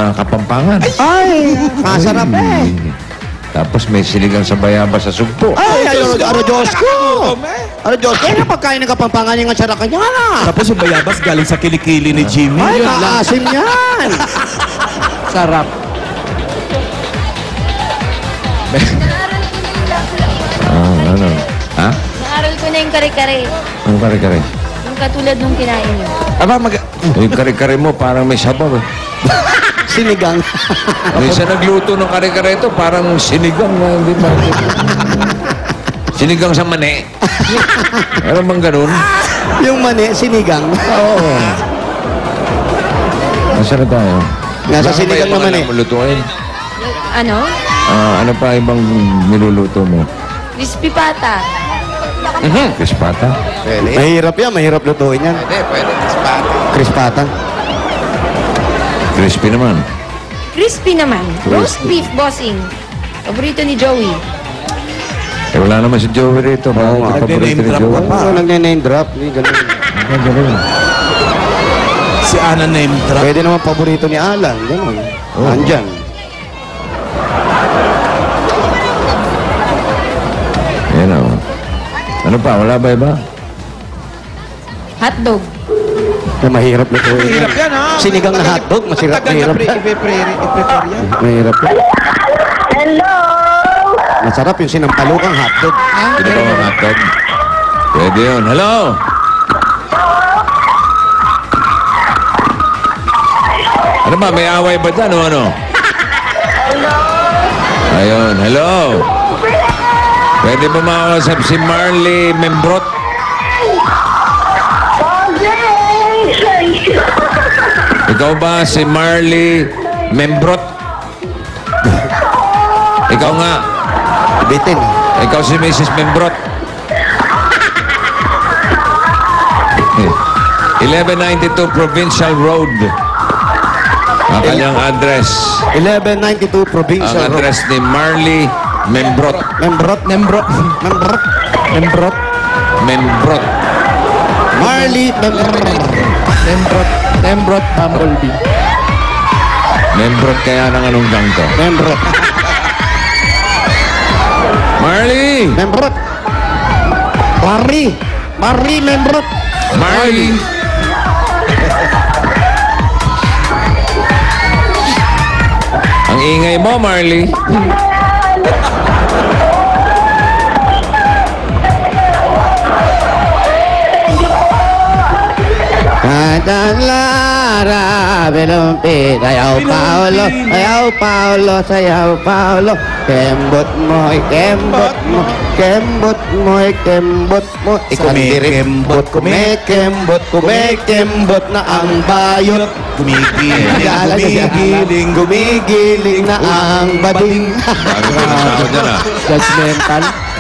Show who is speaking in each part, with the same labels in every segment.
Speaker 1: Kapampangan.
Speaker 2: Ay, masarap eh.
Speaker 1: Tapos may sinigang sa bayabas sa sugpo.
Speaker 2: Ay, ano Diyos ko. Ano Diyos ko, yung pagkain ng Kapampangan yung atsara kanya na.
Speaker 3: Tapos yung bayabas galing sa kilikili ni Jimmy.
Speaker 2: Ay,
Speaker 3: Yun lang.
Speaker 2: maasim yan.
Speaker 3: Sarap.
Speaker 1: Ano? Ha?
Speaker 4: Naaral ko na yung kare-kare.
Speaker 1: Ang kare-kare?
Speaker 4: Yung katulad nung kinain nyo.
Speaker 1: Yung kare-kare mo parang may sabaw eh.
Speaker 2: Sinigang.
Speaker 1: Minsan nagluto ng kare-kare ito, parang sinigang na hindi ba? Sinigang sa mani. Meron bang ganun?
Speaker 2: Yung mani, sinigang.
Speaker 1: Oo. Nasaan na tayo?
Speaker 2: Nasa
Speaker 1: Baka
Speaker 2: sinigang
Speaker 1: may
Speaker 2: naman eh.
Speaker 1: mga lutuin.
Speaker 4: Ano?
Speaker 1: Ano pa ibang niluluto mo?
Speaker 4: Crispy pata.
Speaker 1: Krispata?
Speaker 2: Mahirap yan, mahirap lutuin yan.
Speaker 1: Pwede krispata.
Speaker 2: Krispata.
Speaker 1: Crispy naman.
Speaker 4: Crispy naman. Roast beef, bossing. Paborito ni Joey.
Speaker 1: Eh, wala naman si Joey rito.
Speaker 2: Oo nga.
Speaker 1: Paborito ni
Speaker 3: Nag-name drop
Speaker 1: Joey.
Speaker 3: ka pa.
Speaker 2: Oo, nagne-name drop. Hindi ganun.
Speaker 1: Ganun.
Speaker 3: Si Ana name drop.
Speaker 2: Pwede naman paborito ni Alan. Ganun.
Speaker 1: Oo.
Speaker 2: Andyan.
Speaker 1: Yan o. Ano pa? Wala ba iba?
Speaker 4: Hotdog.
Speaker 2: Na mahirap lutuin.
Speaker 5: Mahirap yan, ha?
Speaker 2: Sinigang na hotdog, masirap.
Speaker 5: Tagal na
Speaker 2: Mahirap yan.
Speaker 5: i-prepare yan.
Speaker 2: Mahirap yan. Hello! Masarap yung sinampalukang hotdog.
Speaker 1: Sino ba mga hotdog? Pwede yun. Hello? Ano ba? May away ba dyan o ano? Hello? Ayun. Hello? Pwede ba makausap si Marley Membrot? Ikaw ba si Marley Membrot? Ikaw nga.
Speaker 2: Bitin.
Speaker 1: Ikaw si Mrs. Membrot. 1192 Provincial Road. Ang kanyang address.
Speaker 2: 1192
Speaker 1: Ang
Speaker 2: Provincial Road.
Speaker 1: address ni Marley Membrot.
Speaker 2: Membrot.
Speaker 3: Nembrot.
Speaker 2: Membrot.
Speaker 3: Nembrot.
Speaker 1: Membrot.
Speaker 2: Marley Membrot.
Speaker 3: Nembrot. Nembrot Bumblebee.
Speaker 1: Membrot kaya ng anong gang to?
Speaker 2: Membrot.
Speaker 1: Marley!
Speaker 2: Membrot. Marley. Marley Membrot.
Speaker 1: Marley! Ang ingay mo, Marley.
Speaker 2: Lara, belumpi, sayaw Paulo, sayaw Paulo, sayaw Paulo. Kembot mo, kembot mo, kembot mo, kembot mo.
Speaker 3: Kumikembot,
Speaker 2: kumikembot, kumikembot na ang bayot.
Speaker 3: Gumigiling.
Speaker 2: Gumigiling na ang bading.
Speaker 1: Bago ka na tao dyan, ah.
Speaker 3: Judgmental.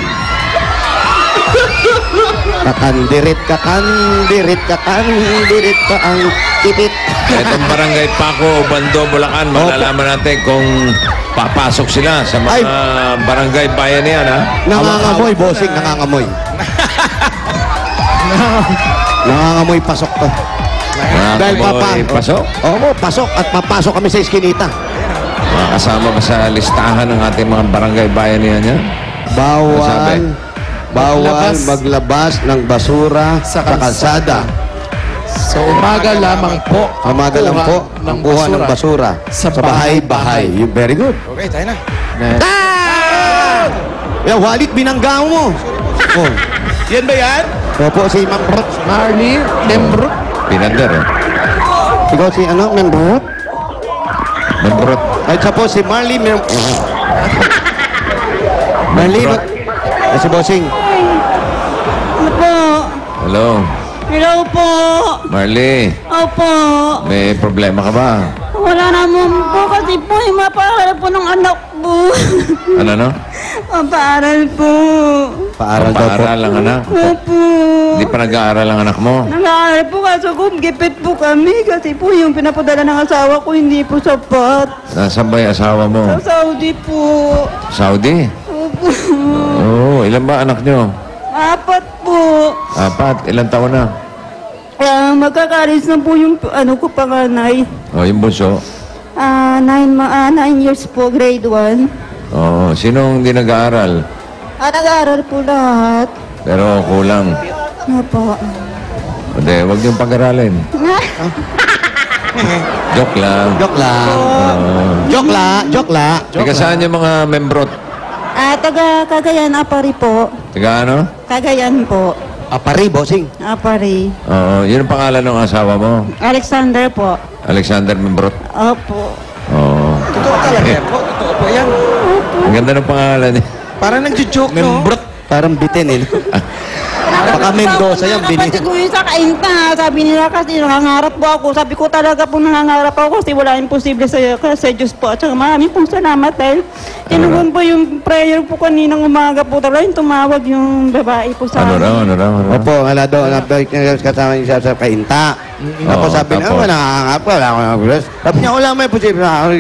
Speaker 2: Kakandirit, kakandirit, kakandirit pa ang tipit.
Speaker 1: Itong barangay Paco, Bando, Bulacan, malalaman natin kung papasok sila sa mga
Speaker 2: Ay.
Speaker 1: barangay bayan niyan, ha?
Speaker 2: Nangangamoy, bossing, nangangamoy. Nangangamoy pasok to. Dahil
Speaker 1: pasok.
Speaker 2: Oo, pasok at papasok kami sa iskinita.
Speaker 1: Mga kasama ba sa listahan ng ating mga barangay bayan niyan, yan?
Speaker 2: Bawal, bawal maglabas ng basura sa kalsada.
Speaker 3: So umaga lamang po.
Speaker 2: Umaga lang po ang kuha ng basura sa bahay-bahay. Very good.
Speaker 5: Okay, tayo na.
Speaker 2: Yan, Walid, binangga mo. Oh.
Speaker 5: Yan ba yan?
Speaker 2: Opo, si Membrot.
Speaker 3: Marley Nembrot.
Speaker 1: Pinander, eh.
Speaker 2: Ikaw si ano, Membrot?
Speaker 1: Membrot.
Speaker 2: Ay, siya po si Marley Membrot. Marley, ay, si Bossing.
Speaker 4: Opo.
Speaker 1: Hello.
Speaker 4: Hello po.
Speaker 1: Marley,
Speaker 4: Opo.
Speaker 1: may problema ka ba?
Speaker 4: Wala naman po kasi po yung mapaaral po ng anak po.
Speaker 1: Ano, no?
Speaker 4: Mapaaral po.
Speaker 2: Paaral daw po.
Speaker 1: Paaral ang anak.
Speaker 4: Opo.
Speaker 1: Hindi pa nag-aaral ang anak mo.
Speaker 4: Nag-aaral po kaso gipit po kami kasi po yung pinapadala ng asawa ko hindi po sapat.
Speaker 1: Nasaan ba yung asawa mo?
Speaker 4: Sa Saudi po.
Speaker 1: Saudi?
Speaker 4: Opo.
Speaker 1: Oo, ilan ba anak nyo?
Speaker 4: 4 po.
Speaker 1: 4. Ilan taon na?
Speaker 4: Magkakaris na po yung ano ko panganay.
Speaker 1: O, yung bunso.
Speaker 4: 9 years po, grade 1.
Speaker 1: Oo. Sinong hindi nag-aaral?
Speaker 4: Nag-aaral po lahat.
Speaker 1: Pero kulang.
Speaker 4: Opo.
Speaker 1: Hindi, huwag niyong pag-aralin. Joke lang.
Speaker 2: Joke lang. Joke la, joke la.
Speaker 1: Teka, saan yung mga membrot?
Speaker 4: Taga Cagayan, Apari po.
Speaker 1: Taga ano?
Speaker 4: Cagayan po.
Speaker 2: Apari, bossing.
Speaker 4: Apari.
Speaker 1: Oo. Yun ang pangalan ng asawa mo.
Speaker 4: Alexander po.
Speaker 1: Alexander Membrot.
Speaker 4: Opo.
Speaker 1: Oo.
Speaker 5: Totoo talaga po. Totoo po yan.
Speaker 1: Ang ganda ng pangalan niya.
Speaker 5: Parang nagjo-joke, no?
Speaker 2: Membrot. Parang bitin eh. Baka Mendoza yan, bini.
Speaker 4: Kapatid ko yun sa kainta. Sabi nila kasi nangangarap po ako. Sabi ko talaga po nangangarap ako kasi wala imposible sa Diyos po. At saka maraming pong salamat dahil tinugon po yung prayer po kaninang umaga po. Talaga yung tumawag yung babae po sa
Speaker 1: Ano
Speaker 4: amin.
Speaker 1: raw?
Speaker 2: Opo, wala daw. Nabalik niya kasama niya sa kainta. Tapos sabi niya,
Speaker 1: tapos?
Speaker 2: nakakangap ko, wala akong nag-bless. Sabi niya, wala may posible na ako.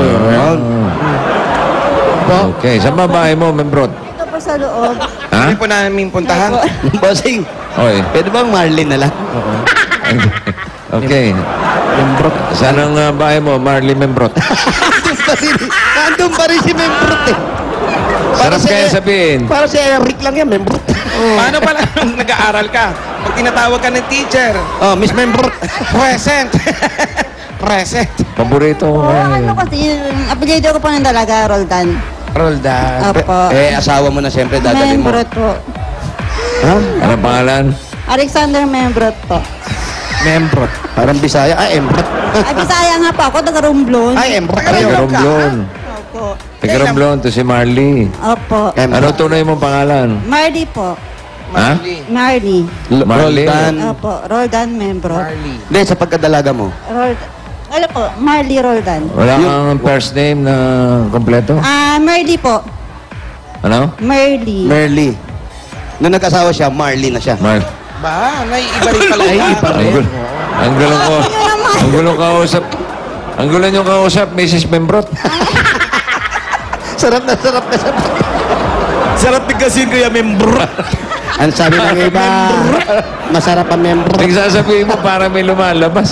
Speaker 1: Okay. Sa babae mo, Membrot?
Speaker 4: Ito po sa loob.
Speaker 1: Ha?
Speaker 5: Hindi po namin puntahan.
Speaker 2: Bossing,
Speaker 1: Oy.
Speaker 2: pwede bang Marlin na lang?
Speaker 1: Okay. Membrot. Saan ang bahay mo, Marley Membrot?
Speaker 2: Nandun pa rin si Membrot eh.
Speaker 1: Sarap kaya sabihin.
Speaker 2: Para si Eric lang yan, Membrot.
Speaker 5: Paano pala nung nag-aaral ka? Pag tinatawag ka ng teacher,
Speaker 2: Oh, Miss Membrot.
Speaker 5: present. Present.
Speaker 1: Paborito ko.
Speaker 4: Ano kasi, yung apelyido ko po ng dalaga, Roldan.
Speaker 5: Roldan.
Speaker 4: Opo.
Speaker 2: Asawa mo na siyempre, dadalhin mo.
Speaker 4: Membrot po.
Speaker 2: Ha?
Speaker 1: Anong pangalan?
Speaker 4: Alexander Membrot po.
Speaker 2: Membrot. Parang Bisaya. Ay, Embrot.
Speaker 4: Ay, Bisaya nga po ako, taga Romblon.
Speaker 2: Ay, Embrot.
Speaker 1: Taga-Romblon.
Speaker 4: Opo.
Speaker 1: Taga-Romblon to si Marley.
Speaker 4: Opo.
Speaker 1: Ano tunay mong pangalan?
Speaker 4: Marley po.
Speaker 1: Ha?
Speaker 4: Marley.
Speaker 1: Marley.
Speaker 2: Roldan.
Speaker 4: Opo, Roldan Membrot.
Speaker 2: Hindi, sa pagkadalaga mo.
Speaker 4: Ano po, Marley Roldan.
Speaker 1: Wala kang first name na kompleto?
Speaker 4: Marley po.
Speaker 1: Ano?
Speaker 4: Marley.
Speaker 2: Merly. Nung nag-asawa siya, Marley na siya.
Speaker 5: Ba, naiiba rin pala yan.
Speaker 1: Ang gulong ko. Ang gulong kausap. Ang gulong yung kausap, Mrs. Membrot.
Speaker 2: Sarap na sarap na sarap.
Speaker 5: Sarap bigkasin kaya member.
Speaker 2: Ang sabi ng iba, masarap ang Membrot.
Speaker 1: Nagsasabihin mo para may lumalabas.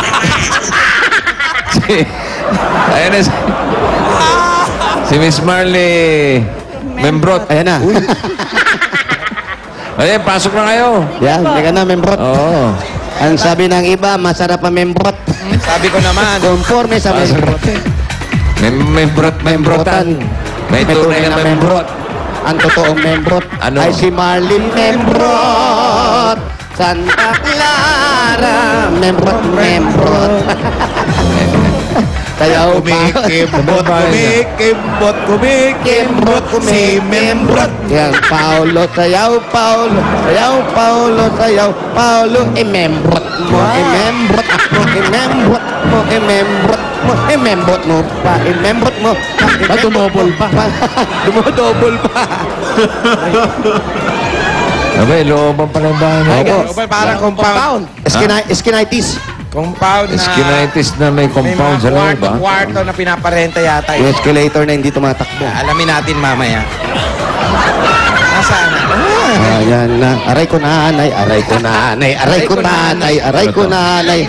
Speaker 1: Ayan na si Miss Marley Membrot.
Speaker 2: Ayan na.
Speaker 1: Ayan, pasok na kayo.
Speaker 2: Yan, hindi ka na, Membrot.
Speaker 1: Oo.
Speaker 2: Ang sabi ng iba, masarap ang Membrot.
Speaker 5: Sabi ko naman,
Speaker 2: Conforme sa Membrot.
Speaker 1: Membrotan. May tunay na Membrot.
Speaker 2: Ang totoong Membrot
Speaker 1: Ano?
Speaker 2: ay si Marlene Membrot. Santa Clara. Membrot. Sayaw pa.
Speaker 5: kumikimot, si membrot.
Speaker 2: Yan, Paulo, sayaw, Paulo. Sayaw, Paulo, sayaw, Paulo. Membrot mo, membrot mo, membrot mo, membrot mo, membrot mo pa, membrot mo.
Speaker 3: Tumobol pa.
Speaker 2: Dumodobol pa.
Speaker 1: Abay, looban pa ng bahay na.
Speaker 2: Opo.
Speaker 5: Parang compound.
Speaker 2: Skinitis.
Speaker 5: Compound na
Speaker 1: Skinitis na may
Speaker 5: may
Speaker 1: compound sa
Speaker 5: mga
Speaker 1: loob, ha?
Speaker 5: kwarto na pinaparenta yata.
Speaker 2: Yung escalator na hindi tumatakbo.
Speaker 5: Alamin natin mamaya. Nasaan?
Speaker 2: Ayan na. Aray ko nanay, aray ko nanay, aray ko nanay, aray ko nanay.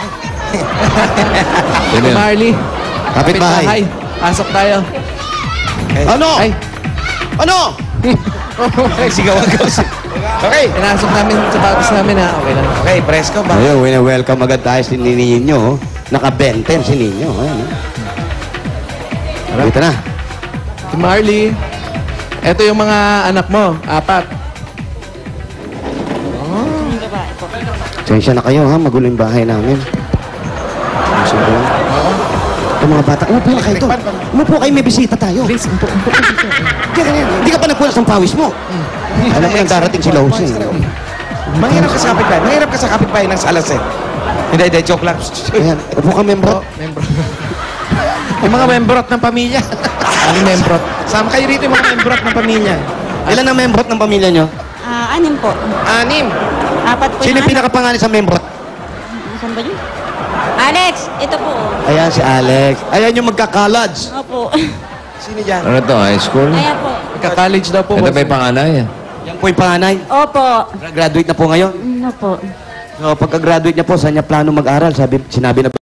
Speaker 1: Sino yun?
Speaker 3: Marley.
Speaker 2: Kapitbahay.
Speaker 3: Pasok tayo.
Speaker 2: Ano?
Speaker 3: Ay,
Speaker 2: Ano?
Speaker 5: Sigaw-agaw. Okay.
Speaker 3: pinasok namin sa batas namin ha. Okay lang.
Speaker 5: Okay, presko ba?
Speaker 2: Ayun, welcome agad tayo si Ninyo. Naka-benten si Ninyo. Ayan. Dito na.
Speaker 3: Si Marley. Ito yung mga anak mo. 4.
Speaker 2: Sensya na kayo ha, magulo yung bahay namin. Sensya na. Itong mga bata, umupo na kayo to. Umupo kayo, may bisita tayo.
Speaker 3: Please,
Speaker 2: Hindi ka pa nagpunas ng pawis mo. Alam mo nang darating si Lawson.
Speaker 5: Manghirap ka sa kapitbahay. Manghirap ka sa kapitbahay ng salas eh. Hindi, joke lang.
Speaker 2: Ayan, upo ka, membro.
Speaker 5: Yung mga membrot ng pamilya.
Speaker 3: Ang membrot.
Speaker 5: Sama kayo rito yung mga membrot ng pamilya.
Speaker 2: Ilan ang membrot ng pamilya nyo?
Speaker 4: 6 po.
Speaker 5: 6.
Speaker 4: 4 po
Speaker 2: Sino
Speaker 4: yung
Speaker 2: yung pinakapangalan sa membrot?
Speaker 4: Saan ba yun? Alex, ito po.
Speaker 2: Ayan, si Alex. Ayan yung magka-college.
Speaker 4: Opo.
Speaker 5: Sino dyan?
Speaker 1: Ano to, high school?
Speaker 4: Kaya po.
Speaker 3: Nagka-college daw po.
Speaker 1: Ito may panganay.
Speaker 2: Yan po yung panganay.
Speaker 4: Opo.
Speaker 2: Graduate na po ngayon.
Speaker 4: Ano po?
Speaker 2: So, pagka-graduate niya po, saan niya plano mag-aral? Sinabi na